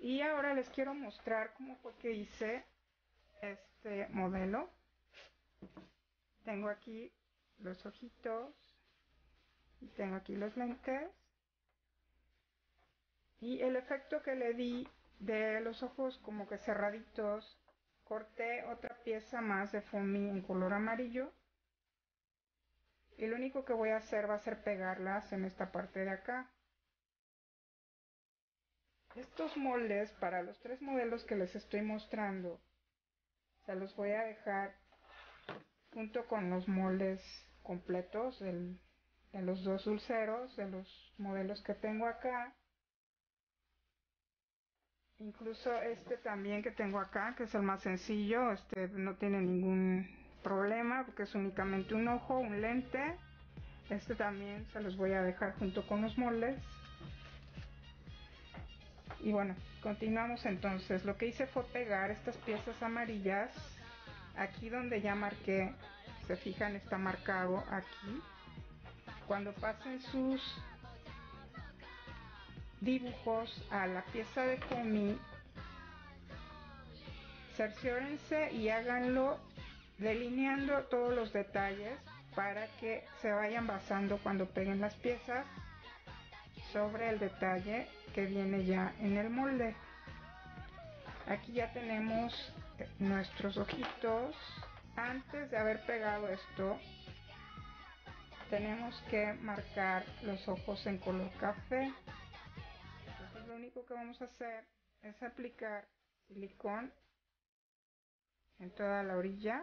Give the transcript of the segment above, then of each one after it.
Y ahora les quiero mostrar cómo fue que hice este modelo. Tengo aquí los ojitos y tengo aquí los lentes. Y el efecto que le di de los ojos como que cerraditos, corté otra pieza más de foamy en color amarillo. Y lo único que voy a hacer va a ser pegarlas en esta parte de acá. Estos moldes, para los tres modelos que les estoy mostrando, se los voy a dejar junto con los moldes completos de los dos dulceros, de los modelos que tengo acá. Incluso este también que tengo acá, que es el más sencillo, este no tiene ningún problema porque es únicamente un ojo, un lente. Este también se los voy a dejar junto con los moldes. Y bueno, continuamos entonces. Lo que hice fue pegar estas piezas amarillas aquí donde ya marqué. Se fijan, está marcado aquí. Cuando pasen sus dibujos a la pieza de foamy, cerciórense y háganlo delineando todos los detalles para que se vayan basando cuando peguen las piezas sobre el detalle que viene ya en el molde. Aquí ya tenemos nuestros ojitos. Antes de haber pegado esto, tenemos que marcar los ojos en color café. Entonces lo único que vamos a hacer es aplicar silicón en toda la orilla.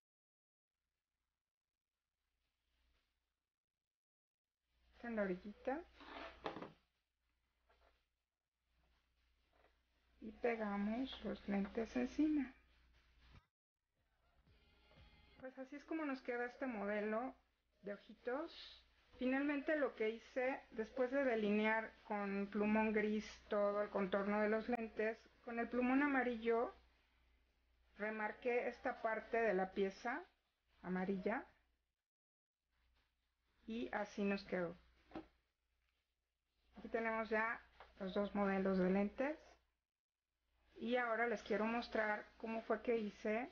En la orillita. Y pegamos los lentes encima. Pues así es como nos queda este modelo de ojitos. Finalmente lo que hice, después de delinear con plumón gris todo el contorno de los lentes, con el plumón amarillo remarqué esta parte de la pieza amarilla y así nos quedó. Aquí tenemos ya los dos modelos de lentes y ahora les quiero mostrar cómo fue que hice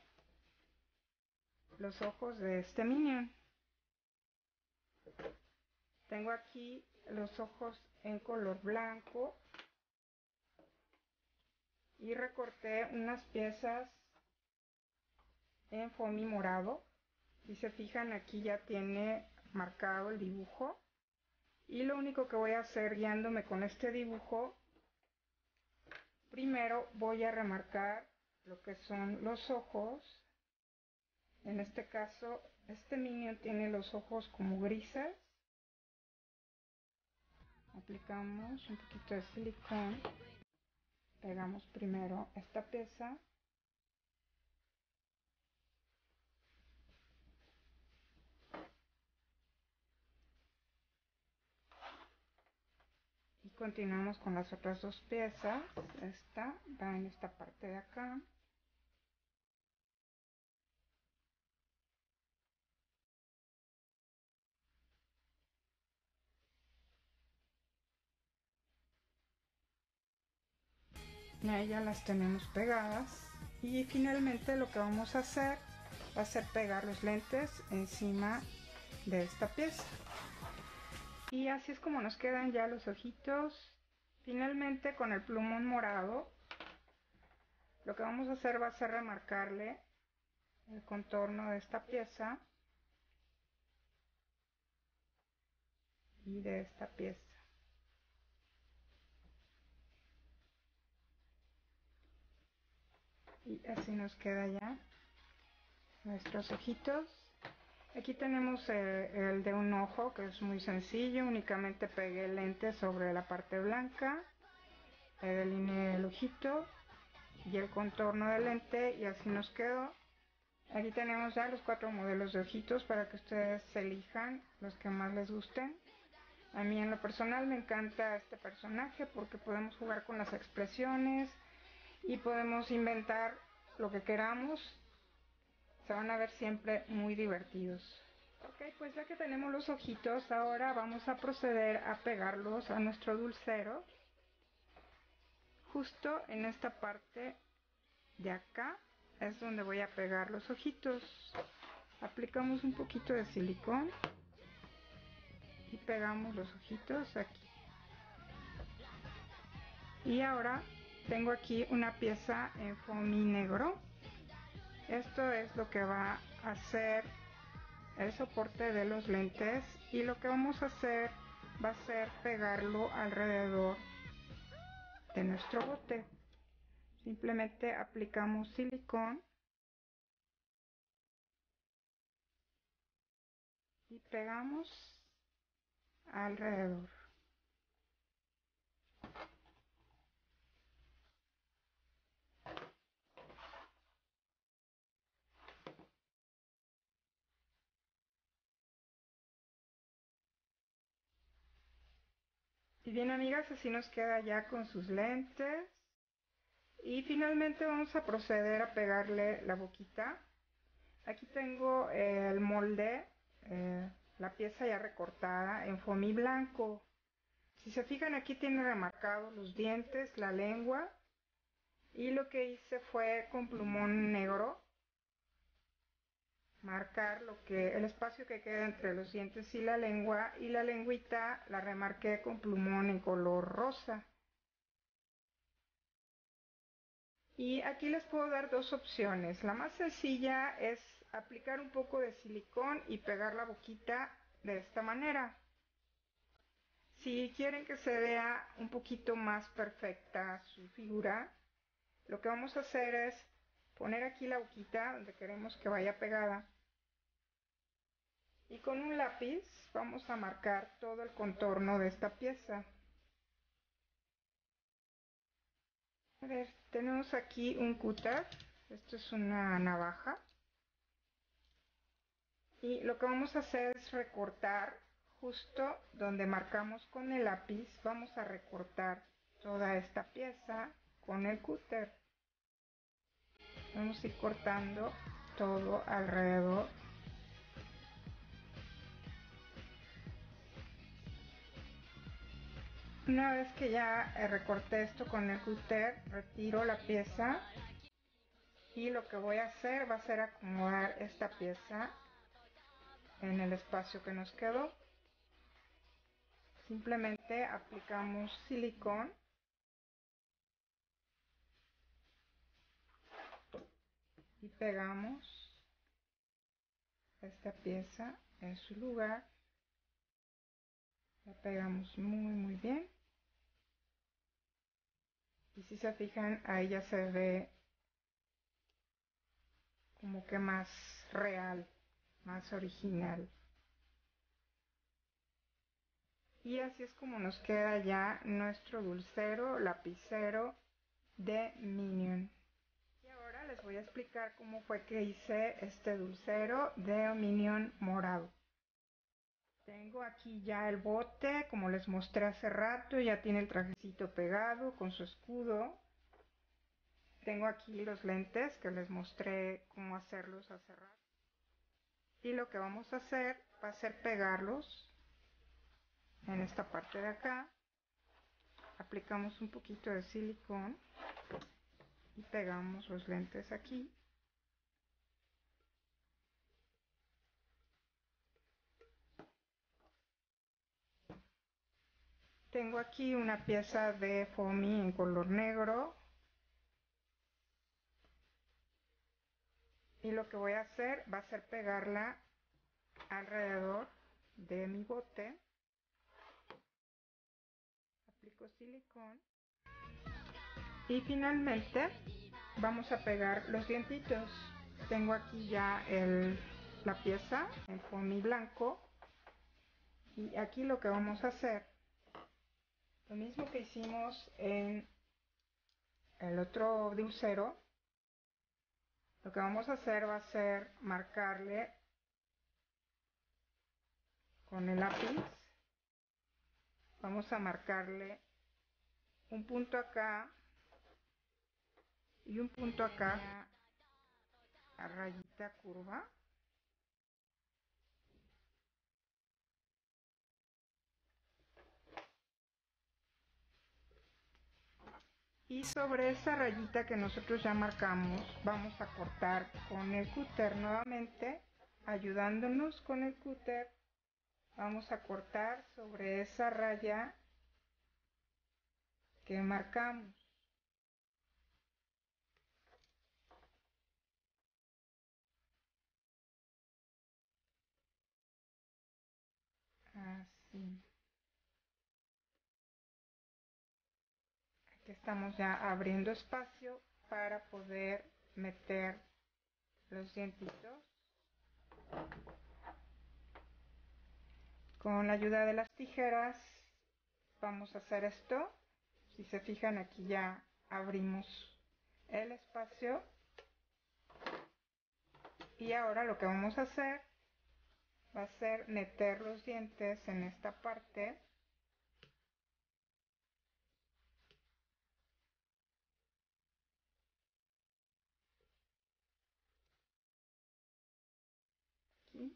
los ojos de este Minion. Tengo aquí los ojos en color blanco y recorté unas piezas en foamy morado. Si se fijan, aquí ya tiene marcado el dibujo y lo único que voy a hacer guiándome con este dibujo, primero voy a remarcar lo que son los ojos. En este caso, este Minion tiene los ojos como grises. Aplicamos un poquito de silicón, pegamos primero esta pieza y continuamos con las otras dos piezas. Esta va en esta parte de acá. Y ahí ya las tenemos pegadas. Y finalmente lo que vamos a hacer va a ser pegar los lentes encima de esta pieza. Y así es como nos quedan ya los ojitos. Finalmente, con el plumón morado, lo que vamos a hacer va a ser remarcarle el contorno de esta pieza y de esta pieza. Y así nos queda ya nuestros ojitos. Aquí tenemos el de un ojo, que es muy sencillo. Únicamente pegué el lente sobre la parte blanca, delineé el ojito y el contorno del lente y así nos quedó. Aquí tenemos ya los 4 modelos de ojitos para que ustedes elijan los que más les gusten. A mí en lo personal me encanta este personaje porque podemos jugar con las expresiones y podemos inventar lo que queramos. Se van a ver siempre muy divertidos. Ok, pues ya que tenemos los ojitos, ahora vamos a proceder a pegarlos a nuestro dulcero. Justo en esta parte de acá es donde voy a pegar los ojitos. Aplicamos un poquito de silicón y pegamos los ojitos aquí. Y ahora tengo aquí una pieza en foamy negro. Esto es lo que va a hacer el soporte de los lentes, y lo que vamos a hacer va a ser pegarlo alrededor de nuestro bote. Simplemente aplicamos silicón y pegamos alrededor. Y bien, amigas, así nos queda ya con sus lentes. Y finalmente vamos a proceder a pegarle la boquita. Aquí tengo el molde, la pieza ya recortada en foamy blanco. Si se fijan, aquí tiene remarcados los dientes, la lengua, y lo que hice fue con plumón negro marcar el espacio que queda entre los dientes y la lengüita la remarqué con plumón en color rosa. Y aquí les puedo dar dos opciones. La más sencilla es aplicar un poco de silicón y pegar la boquita de esta manera. Si quieren que se vea un poquito más perfecta su figura, lo que vamos a hacer es poner aquí la boquita donde queremos que vaya pegada, y con un lápiz vamos a marcar todo el contorno de esta pieza. A ver, tenemos aquí un cúter, esto es una navaja, y lo que vamos a hacer es recortar justo donde marcamos con el lápiz. Vamos a recortar toda esta pieza con el cúter. Vamos a ir cortando todo alrededor. Una vez que ya recorté esto con el cúter, retiro la pieza, y lo que voy a hacer va a ser acomodar esta pieza en el espacio que nos quedó. Simplemente aplicamos silicón y pegamos esta pieza en su lugar. La pegamos muy bien, y si se fijan, ahí ya se ve como que más real, más original. Y así es como nos queda ya nuestro dulcero lapicero de Minion. Y ahora les voy a explicar cómo fue que hice este dulcero de Minion morado. Tengo aquí ya el bote, como les mostré hace rato, ya tiene el trajecito pegado con su escudo. Tengo aquí los lentes que les mostré cómo hacerlos hace rato. Y lo que vamos a hacer va a ser pegarlos en esta parte de acá. Aplicamos un poquito de silicón y pegamos los lentes aquí. Tengo aquí una pieza de foamy en color negro, y lo que voy a hacer va a ser pegarla alrededor de mi bote. Aplico silicón y finalmente vamos a pegar los dientitos. Tengo aquí ya la pieza en foamy blanco, y aquí lo que vamos a hacer, lo mismo que hicimos en el otro dulcero, lo que vamos a hacer va a ser marcarle con el lápiz. Vamos a marcarle un punto acá y un punto acá, a rayita curva. Y sobre esa rayita que nosotros ya marcamos, vamos a cortar con el cúter nuevamente, ayudándonos con el cúter. Vamos a cortar sobre esa raya que marcamos. Así. Aquí estamos ya abriendo espacio para poder meter los dientitos. Con la ayuda de las tijeras vamos a hacer esto. Si se fijan, aquí ya abrimos el espacio. Y ahora lo que vamos a hacer va a ser meter los dientes en esta parte. Aquí.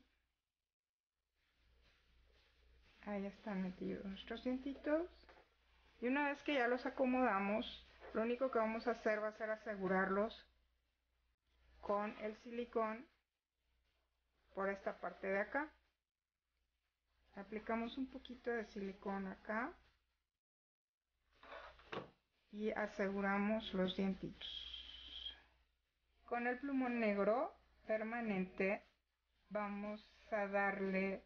Ahí están metidos nuestros dientitos. Y una vez que ya los acomodamos, lo único que vamos a hacer va a ser asegurarlos con el silicón por esta parte de acá. Aplicamos un poquito de silicón acá y aseguramos los dientitos. Con el plumón negro permanente vamos a darle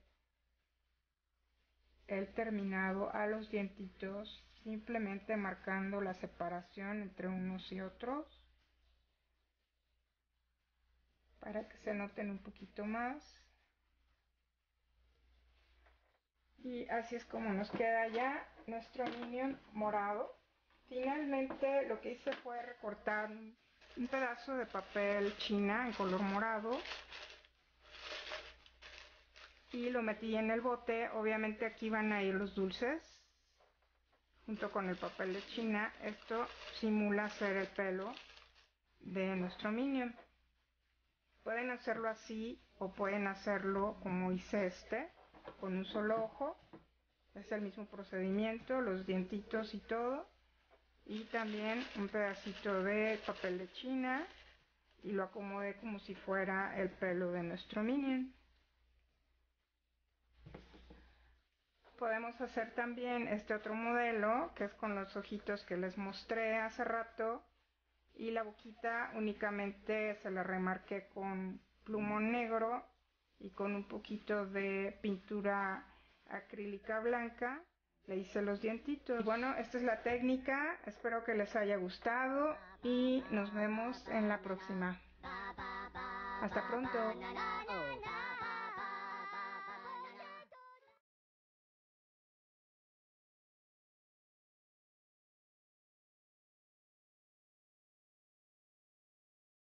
el terminado a los dientitos, simplemente marcando la separación entre unos y otros para que se noten un poquito más. Y así es como nos queda ya nuestro Minion morado. Finalmente lo que hice fue recortar un pedazo de papel china en color morado y lo metí en el bote. Obviamente aquí van a ir los dulces junto con el papel de china. Esto simula ser el pelo de nuestro Minion. Pueden hacerlo así o pueden hacerlo como hice con un solo ojo. Es el mismo procedimiento, los dientitos y todo. Y también un pedacito de papel de china y lo acomodé como si fuera el pelo de nuestro Minion. Podemos hacer también este otro modelo que es con los ojitos que les mostré hace rato y la boquita únicamente se la remarqué con plumón negro y con un poquito de pintura acrílica blanca le hice los dientitos. Bueno, esta es la técnica, espero que les haya gustado y nos vemos en la próxima. Hasta pronto.